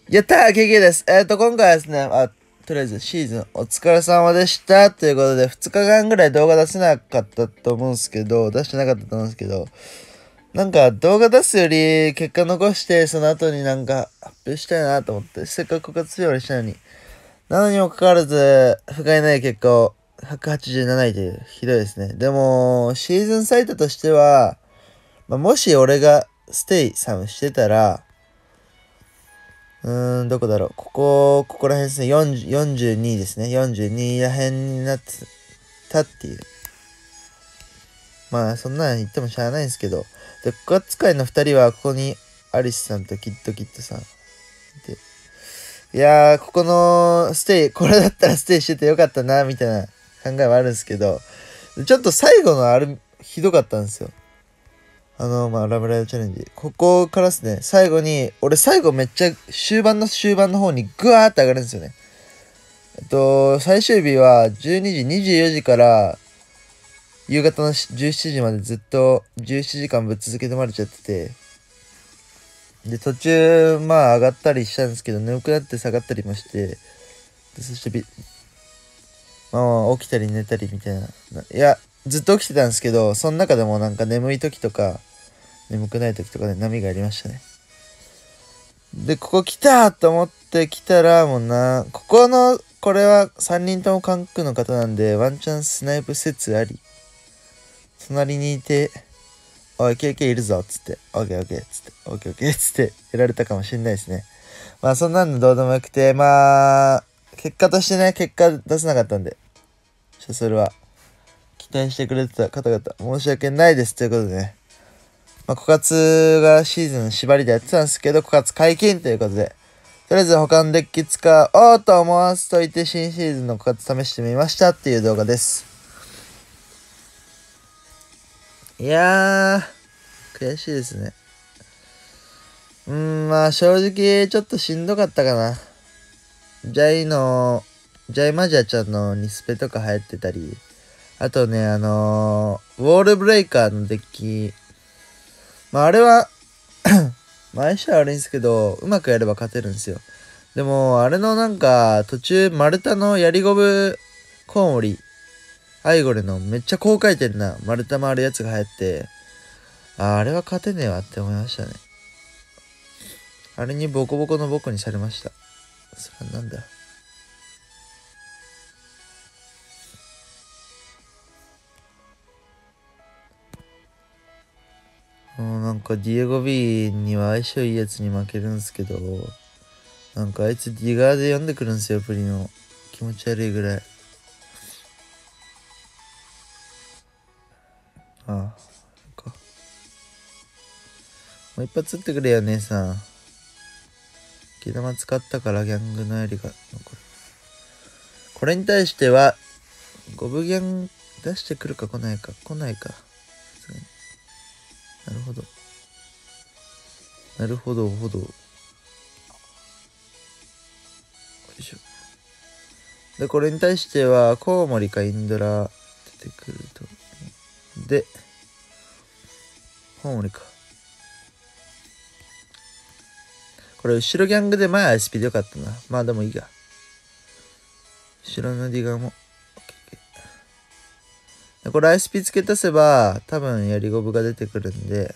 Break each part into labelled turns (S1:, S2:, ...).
S1: やったー !KK です。今回はですね、とりあえずシーズンお疲れ様でしたということで、2日間ぐらい動画出せなかったと思うんですけど、出してなかったと思うんですけど、なんか動画出すより結果残して、その後になんか発表したいなと思って、せっかく告発ようにしたのに。なのにもかかわらず、不甲斐ない結果を187位というひどいですね。でも、シーズン最多としては、もし俺がステイサムしてたら、どこだろう。ここら辺ですね。42ですね。42ら辺になってたっていう。まあ、そんなん言ってもしゃあないんですけど。で、告発会の2人は、ここに、アリスさんとキッドキッドさん。で、いやー、ここのステイ、これだったらステイしててよかったな、みたいな考えはあるんですけど、ちょっと最後のあれ、ひどかったんですよ。ラブライブチャレンジ。ここからですね、最後に、俺最後めっちゃ終盤の方にグワーって上がるんですよね。最終日は12時、24時から夕方の17時までずっと17時間ぶっ続けてまれちゃってて、で、途中、上がったりしたんですけど、眠くなって下がったりもして、でそして起きたり寝たりみたいな。いや、ずっと起きてたんですけど、その中でもなんか眠い時とか、眠くない時とかで波がありましたね。で、ここ来たと思って来たら、これは3人とも韓国の方なんで、ワンチャンスナイプ説あり。隣にいて、おい、KK いるぞ、つって、オッケーオッケー、つって、オッケーオッケー、つって、やられたかもしれないですね。そんなんのどうでもよくて、結果としてね、結果出せなかったんで、それは、期待してくれてた方々、申し訳ないです、ということでね。枯渇がシーズン縛りでやってたんですけど、枯渇解禁ということで、とりあえず他のデッキ使おうと思わせといて新シーズンの枯渇試してみましたっていう動画です。いやー、悔しいですね。正直ちょっとしんどかったかな。ジャイマジャちゃんのニスペとか流行ってたり、あとね、ウォールブレイカーのデッキ、あれは相性悪いんですけど、うまくやれば勝てるんですよ。でも、あれのなんか、途中、丸太のやりゴブ、コウモリ、アイゴレのめっちゃ高回転な丸太回るやつが流行って、あれは勝てねえわって思いましたね。あれにボコボコのボコにされました。それはなんだ。なんかディエゴ B には相性いいやつに負けるんすけど、なんかあいつディガーで呼んでくるんすよ、プリの。気持ち悪いぐらい。もう一発撃ってくれよ、姉さん。毛玉使ったからギャングのやりが残る。これに対しては、ゴブギャン出してくるか来ないか。来ないか。なるほど。なるほど、よいしょ。で、これに対しては、コウモリかインドラ出てくると。で、コウモリか。これ、後ろギャングで前 SP でよかったな。でもいいや。後ろのディガーも。でこれ SP 付け足せば、多分やりゴブが出てくるんで、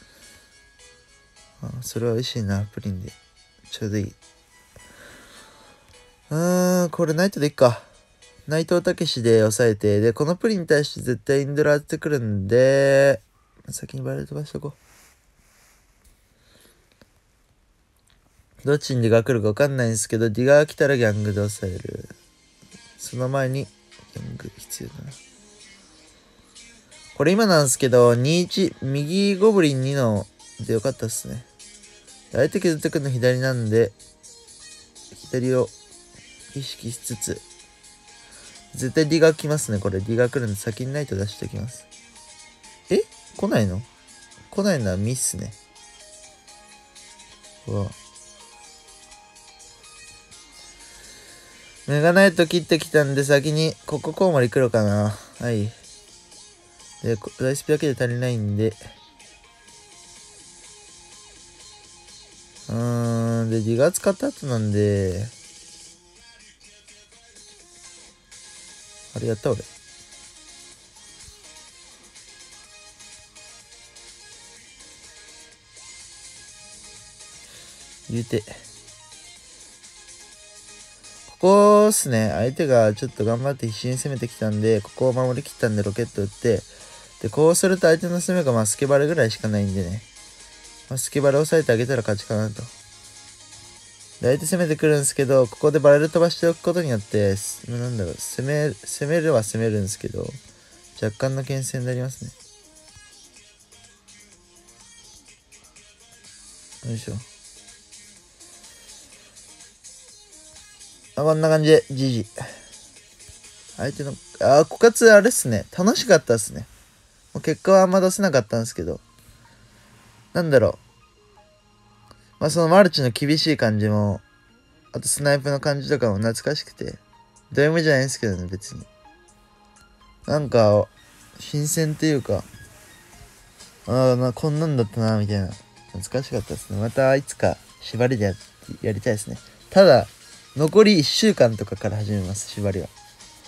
S1: それは美味しいな、プリンで。ちょうどいい。これナイトでいっか。内藤武で抑えて、で、このプリンに対して絶対インドラ当ててくるんで、先にバレル飛ばしとこう。どっちにディガー来るか分かんないんですけど、ディガー来たらギャングで抑える。その前に、ギャング必要だな。これ今なんですけど、2-1、右ゴブリン2のでよかったっすね。相手削ってくるの左なんで、左を意識しつつ、絶対ディガー来ますね、これ。ディガー来るんで先にナイト出しておきます。来ないの？来ないのはミスね。うわ。メガナイト切ってきたんで先に、ここコウモリ来るかな。はい。で、ライスピだけで足りないんで。 なんで、リガー使った後なんで、あれやった俺。言うて。ここっすね。相手がちょっと頑張って必死に攻めてきたんで、ここを守りきったんでロケット撃って、で、こうすると相手の攻めがまあスケバレぐらいしかないんでね。まあ、スケバレ押さえてあげたら勝ちかなと。で、相手攻めてくるんですけど、ここでバレル飛ばしておくことによって、なんだろう、攻めるは攻めるんですけど、若干の牽制になりますね。よいしょ。こんな感じで、GG。相手の、枯渇あれっすね。楽しかったっすね。もう結果はあんま出せなかったんですけど、なんだろう。まあそのマルチの厳しい感じも、あとスナイプの感じとかも懐かしくて、ド M じゃないんですけどね、別に。なんか、新鮮っていうか、こんなんだったな、みたいな。懐かしかったですね。またいつか縛りでやりたいですね。ただ、残り1週間とかから始めます、縛りは。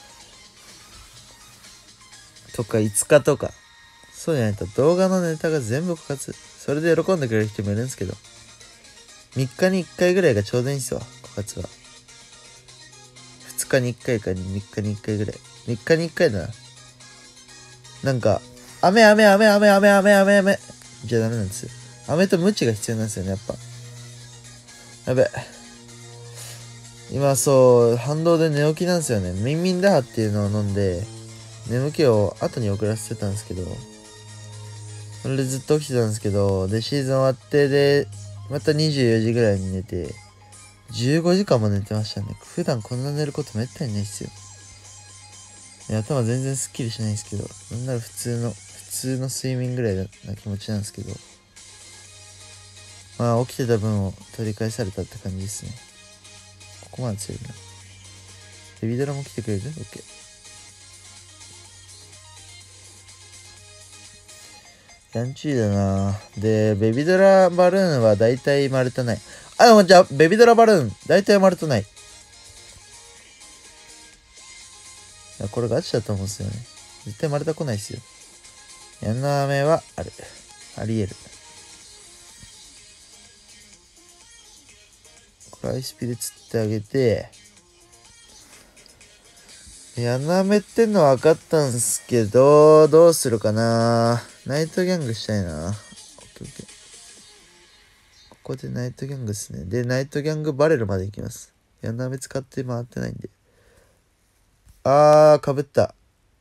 S1: とか5日とか。そうじゃないと動画のネタが全部枯渇。それで喜んでくれる人もいるんですけど、3日に1回ぐらいがちょうどいいんですよ、枯渇は。2日に1回か3日に1回ぐらい。3日に1回だな。なんか、雨じゃダメなんですよ。雨とムチが必要なんですよね、やっぱ。やべ。今そう、反動で寝起きなんですよね。ミンミンダハっていうのを飲んで、眠気を後に遅らせてたんですけど、それでずっと起きてたんですけど、で、シーズン終わって、で、また24時ぐらいに寝て、15時間も寝てましたね。普段こんな寝ることめったにないっすよ。頭全然スッキリしないんですけど、なんなら普通の睡眠ぐらいな気持ちなんですけど、まあ起きてた分を取り返されたって感じですね。ここまで強いな。ベビドラも来てくれる？ OK。ヤンチーだな。で、ベビドラバルーンは大体丸太ない。じゃあ、ベビドラバルーン、大体丸太ない。いや、これガチだと思うんですよね。絶対丸太来ないっすよ。ヤンナーメはある。あり得る。これアイスピで釣ってあげて、ヤナメってんの分かったんすけど、どうするかな。ナイトギャングしたいな。オッケーオッケー。ここでナイトギャングですね。で、ナイトギャングバレルまで行きます。ヤナメ使って回ってないんで。かぶった。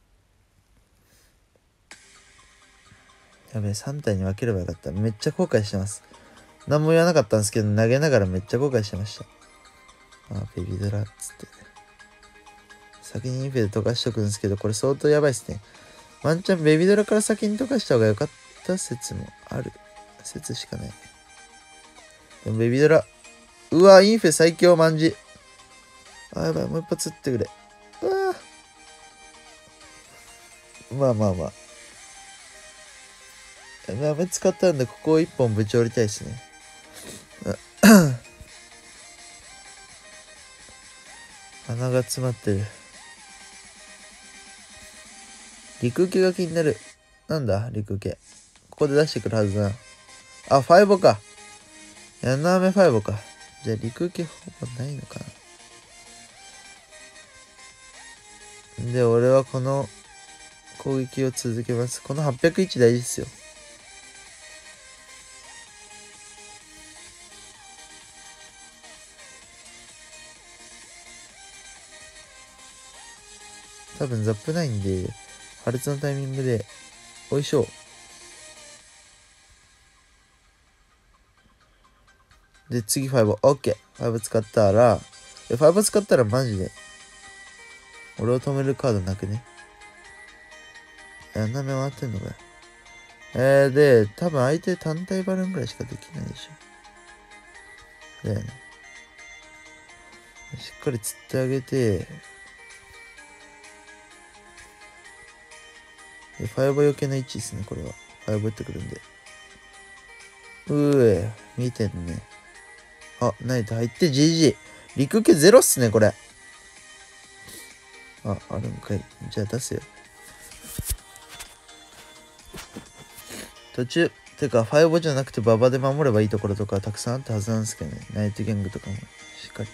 S1: やべえ、3体に分ければよかった。めっちゃ後悔してます。何も言わなかったんですけど、投げながらめっちゃ後悔してました。ベビードラっつって。先にインフェで溶かしとくんですけど、これ相当やばいっすね。ワンチャンベビードラから先に溶かした方が良かった説もある。説しかない。でもベビードラ。うわ、インフェ最強マンジ。やばい、もう一発撃ってくれ。まあ。ダメ使ったんで、ここを一本ぶち折りたいですね。鼻が詰まってる。陸受けが気になる。なんだ陸受け。ここで出してくるはずだな。ファイボか。ヤナアメファイボか。じゃあ陸受けほぼないのかな。で、俺はこの攻撃を続けます。この801大事ですよ。多分ザップないんで、破裂のタイミングで、おいしょ。で、次5。OK。5使ったら、5使ったらマジで、俺を止めるカードなくね。斜め回ってんのかよ。で、多分相手単体バルーンぐらいしかできないでしょ。だよね。しっかり釣ってあげて、5余計な位置ですね、これは。5打ってくるんで。見てんね。 あ、ナイト入って GG。陸受けゼロっすね、これ。あるんかい。じゃあ出すよ。途中、てか、ファイボじゃなくてババで守ればいいところとかたくさんあったはずなんですけどね。ナイトギャングとかもしっかり。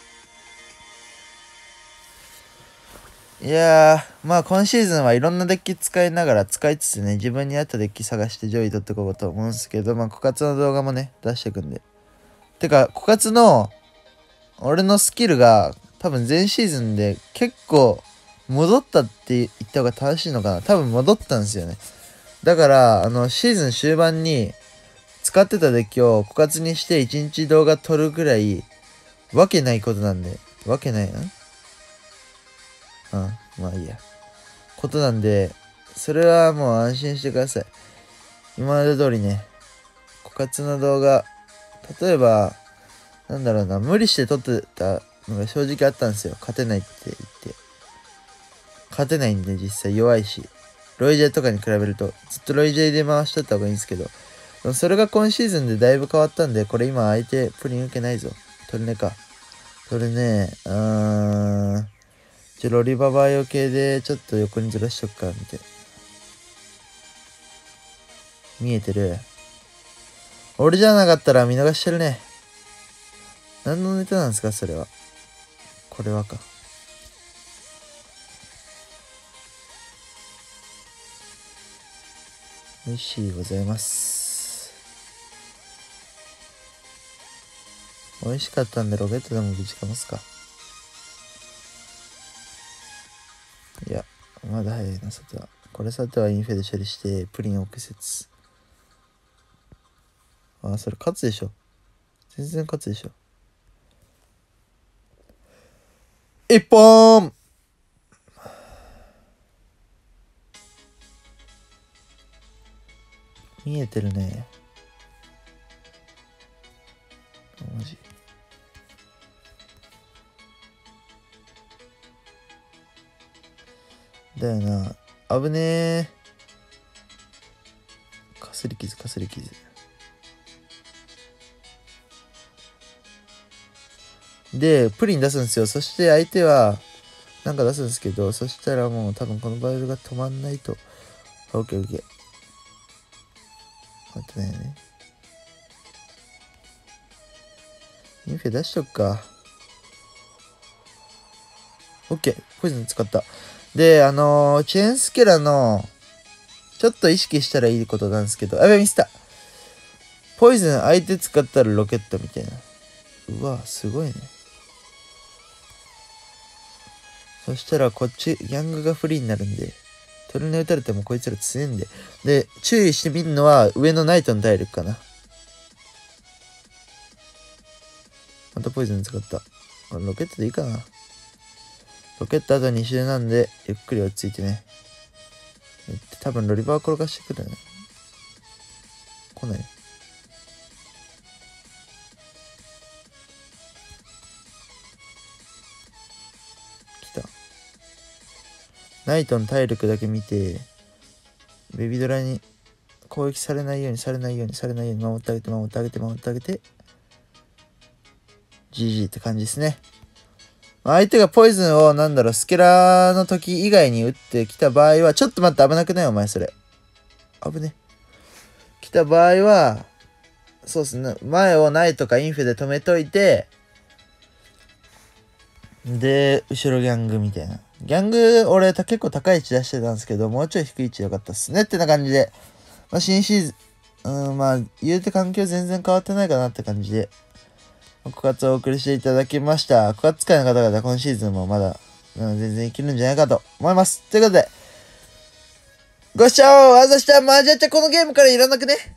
S1: いやー、まあ今シーズンはいろんなデッキ使いながら使いつつね、自分に合ったデッキ探して上位取っていこうと思うんですけど、まあ枯渇の動画もね、出していくんで。てか、枯渇の、俺のスキルが多分前シーズンで結構戻ったって言った方が正しいのかな。多分戻ったんですよね。だから、シーズン終盤に使ってたデッキを枯渇にして1日動画撮るぐらい、わけないことなんで、わけないな。まあいいや。ことなんで、それはもう安心してください。今まで通りね、枯渇の動画、例えば、なんだろうな、無理して撮ってたのが正直あったんですよ。勝てないって言って。勝てないんで実際弱いし。ロイジェとかに比べると、ずっとロイジェで回しとった方がいいんですけど、でもそれが今シーズンでだいぶ変わったんで、これ今相手プリン受けないぞ。トルネか。トルネ、ロリババ余計でちょっと横にずらしとくか、見て。見えてる。俺じゃなかったら見逃してるね。何のネタなんですか、それは。これはか。美味しいございます。美味しかったんでロケットでもぶちかますか。いや、まだ早いな、さては。これさてはインフェで処理して、プリンを置く説。それ勝つでしょ。全然勝つでしょ。一本見えてるね。マジ。だよな。危ねえ。かすり傷。で、プリン出すんですよ。そして相手は、なんか出すんですけど、そしたらもう多分このバイブが止まんないと。オッケーオッケー。待ってないよね。インフェ出しとくか。オッケー。ポイズン使った。で、チェーンスケラの、ちょっと意識したらいいことなんですけど、ミスった。ポイズン相手使ったらロケットみたいな。うわ、すごいね。そしたらこっち、ギャングがフリーになるんで、トルネ打たれてもこいつら強いんで。で、注意してみるのは上のナイトの体力かな。またポイズン使った。ロケットでいいかな。ロケットあと2周なんで、ゆっくり落ち着いてね。多分ロリバー転がしてくるね。来ない。来た。ナイトの体力だけ見て、ベビドラに攻撃されないように守ってあげて、GG って感じですね。相手がポイズンをスケラの時以外に打ってきた場合は、ちょっと待って、危なくないお前それ。危ね。来た場合は、そうっすね。前をナイトかインフェで止めといて、で、後ろギャングみたいな。ギャング、俺結構高い位置出してたんですけど、もうちょい低い位置でよかったっすねってな感じで。新シーズン、言うて環境全然変わってないかなって感じで、枯渇をお送りしていただきました。枯渇使いの方々、今シーズンもまだ、全然いけるんじゃないかと思います。ということで、ご視聴ありがとうございました。じゃあこのゲームからいらなくね